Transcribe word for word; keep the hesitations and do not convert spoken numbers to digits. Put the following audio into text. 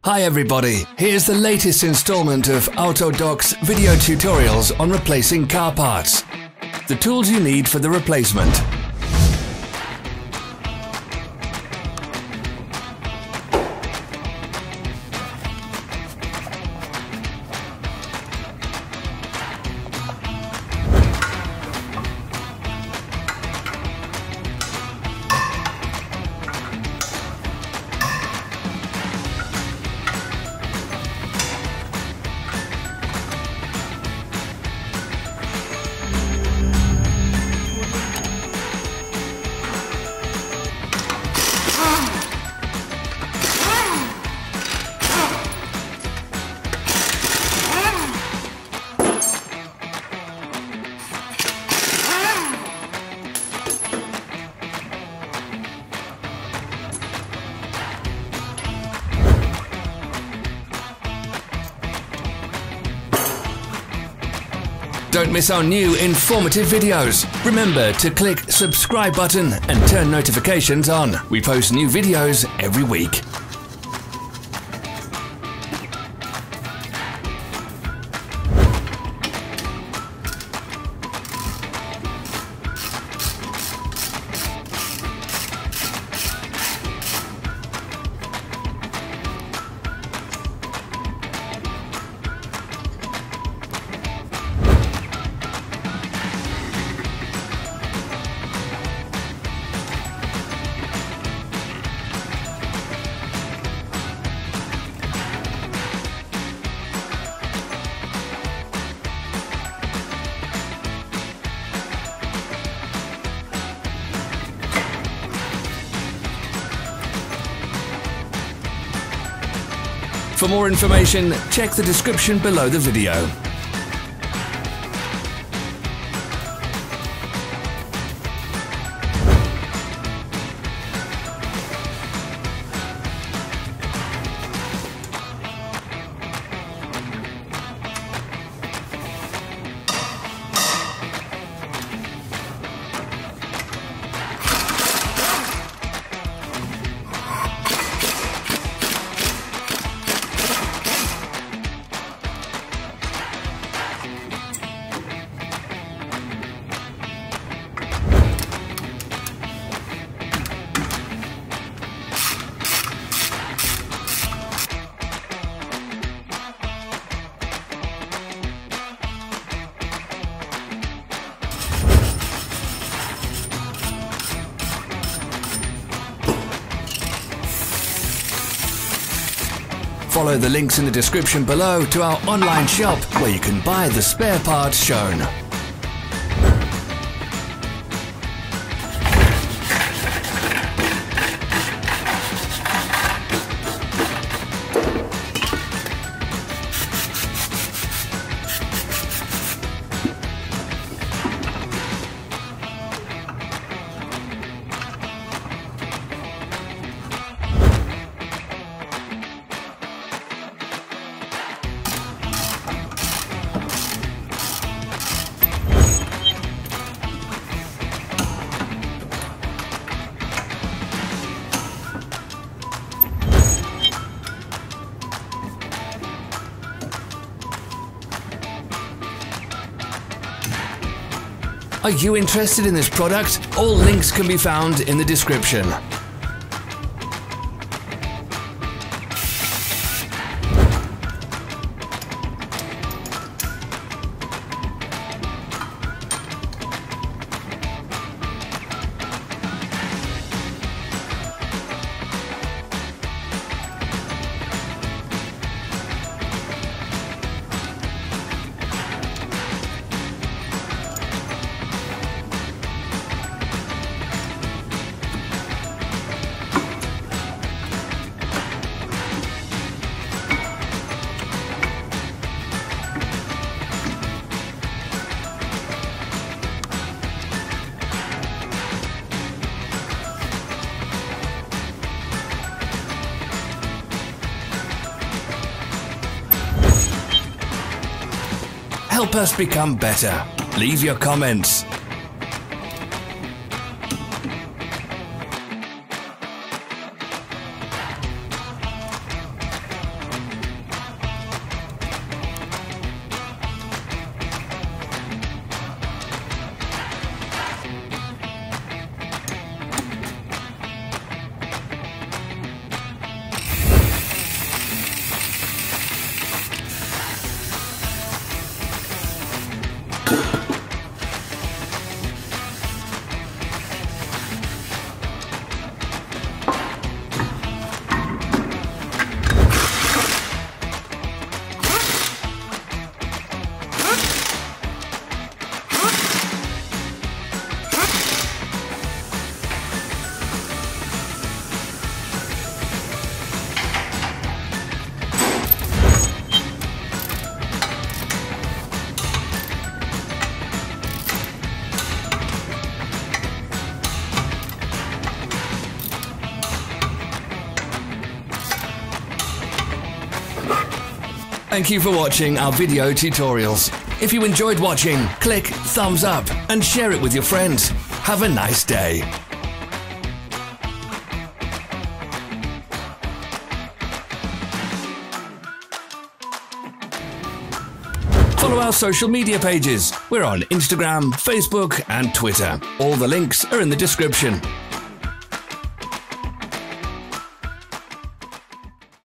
Hi everybody, here's the latest installment of Autodoc's video tutorials on replacing car parts. The tools you need for the replacement. Don't miss our new informative videos. Remember to click subscribe button and turn notifications on. We post new videos every week. For more information, check the description below the video. Follow the links in the description below to our online shop where you can buy the spare parts shown. Are you interested in this product? All links can be found in the description. Help us become better. Leave your comments. Thank you for watching our video tutorials. If you enjoyed watching, click thumbs up and share it with your friends. Have a nice day. Follow our social media pages. We're on Instagram, Facebook, and Twitter. All the links are in the description.